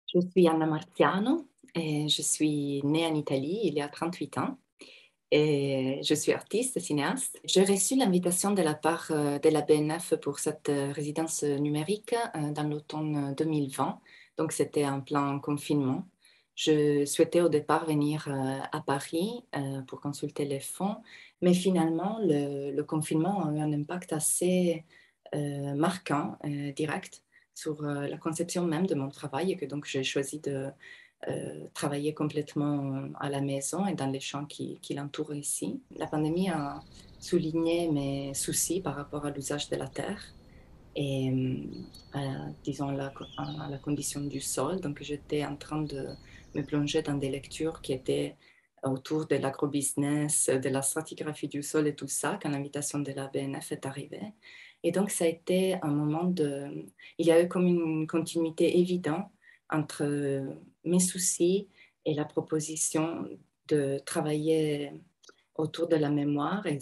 Je suis Anna Marziano et je suis née en Italie il y a 38 ans et je suis artiste, cinéaste. J'ai reçu l'invitation de la part de la BNF pour cette résidence numérique dans l'automne 2020, donc c'était en plein confinement. Je souhaitais au départ venir à Paris pour consulter les fonds, mais finalement le confinement a eu un impact assez marquant, direct sur la conception même de mon travail et que donc j'ai choisi de travailler complètement à la maison et dans les champs qui l'entourent ici. La pandémie a souligné mes soucis par rapport à l'usage de la terre et disons à la condition du sol. Donc j'étais en train de me plonger dans des lectures qui étaient autour de l'agrobusiness, de la stratigraphie du sol et tout ça, quand l'invitation de la BNF est arrivée. Et donc ça a été un moment de... Il y a eu comme une continuité évidente entre mes soucis et la proposition de travailler autour de la mémoire et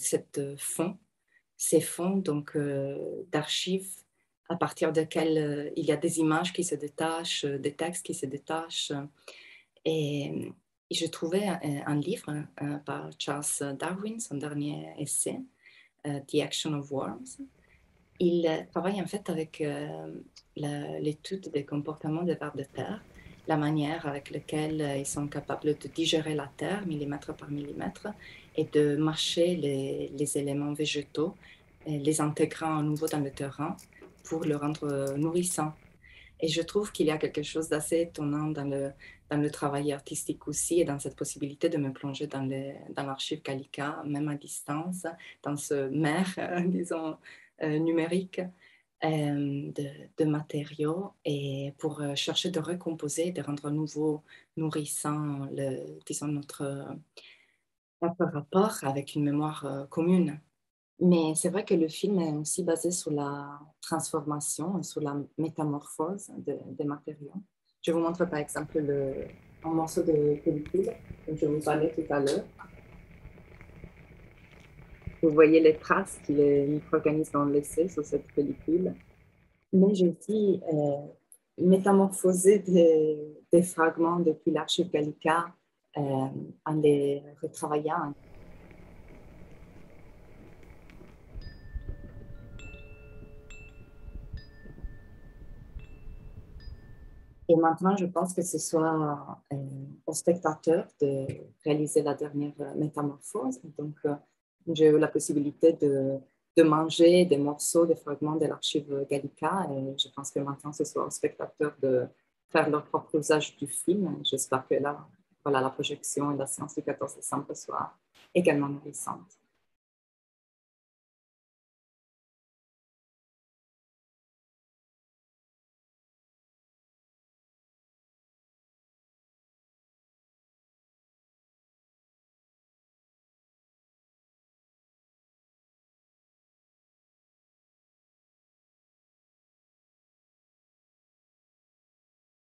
ces fonds donc d'archives à partir desquels il y a des images qui se détachent, des textes qui se détachent. Et je trouvais un livre par Charles Darwin, son dernier essai, The Action of Worms. Il travaille en fait avec l'étude des comportements des vers de terre, la manière avec laquelle ils sont capables de digérer la terre millimètre par millimètre et de marcher les éléments végétaux, les intégrant à nouveau dans le terrain pour le rendre nourrissant. Et je trouve qu'il y a quelque chose d'assez étonnant dans le travail artistique aussi et dans cette possibilité de me plonger dans l'archive Gallica, même à distance, dans ce mer, disons, numérique de matériaux et pour chercher de recomposer, de rendre à nouveau nourrissant, disons, notre rapport avec une mémoire commune. Mais c'est vrai que le film est aussi basé sur la transformation, sur la métamorphose des matériaux. Je vous montre par exemple un morceau de pellicule dont je vous parlais tout à l'heure. Vous voyez les traces que les micro-organismes ont laissées sur cette pellicule. Mais j'ai aussi métamorphosé des fragments depuis l'archive Gallica en les retravaillant. Et maintenant, je pense que ce soit au spectateur de réaliser la dernière métamorphose. Donc, j'ai eu la possibilité de manger des morceaux, des fragments de l'archive Gallica. Et je pense que maintenant, ce soit au spectateur de faire leur propre usage du film. J'espère que là, voilà, la projection et la séance du 14 décembre soient également nourrissantes.